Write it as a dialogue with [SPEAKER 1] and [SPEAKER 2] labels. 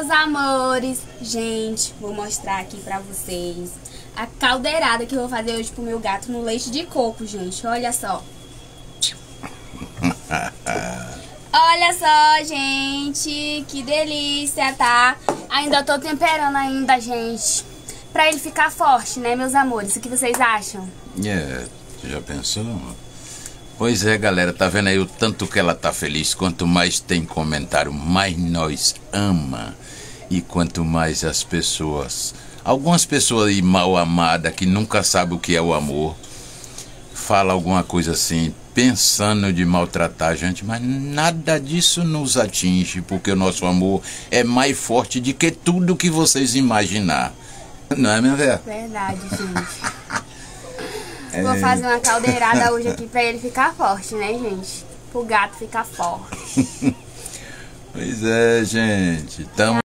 [SPEAKER 1] meus amores. Gente, vou mostrar aqui pra vocês a caldeirada que eu vou fazer hoje pro meu gato no leite de coco, gente. Olha só. Olha só, gente. Que delícia, tá? Ainda tô temperando ainda, gente. Pra ele ficar forte, né, meus amores? O que vocês acham?
[SPEAKER 2] Já pensou? Pois é, galera, tá vendo aí o tanto que ela tá feliz? Quanto mais tem comentário, mais nós ama. E quanto mais as pessoas, algumas pessoas aí mal amadas, que nunca sabem o que é o amor, fala alguma coisa assim, pensando de maltratar a gente, mas nada disso nos atinge, porque o nosso amor é mais forte do que tudo que vocês imaginar. Não é, minha velha?
[SPEAKER 1] Verdade, gente. Vou fazer uma caldeirada hoje aqui pra ele ficar forte, né, gente? Pro gato ficar forte.
[SPEAKER 2] Pois é, gente. Tamo